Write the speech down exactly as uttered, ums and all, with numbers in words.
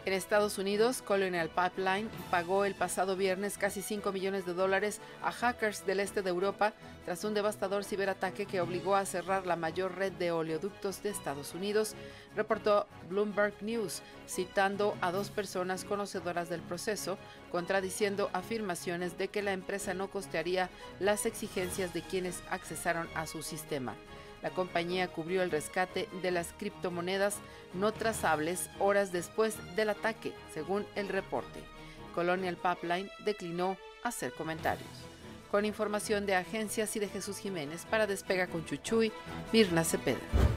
En Estados Unidos, Colonial Pipeline pagó el pasado viernes casi cinco millones de dólares a hackers del este de Europa tras un devastador ciberataque que obligó a cerrar la mayor red de oleoductos de Estados Unidos, reportó Bloomberg News, citando a dos personas conocedoras del proceso, contradiciendo afirmaciones de que la empresa no costearía las exigencias de quienes accesaron a su sistema. La compañía cubrió el rescate de las criptomonedas no trazables horas después del ataque, según el reporte. Colonial Pipeline declinó hacer comentarios. Con información de agencias y de Jesús Jiménez para Despega con Chuchuy, Mirna Cepeda.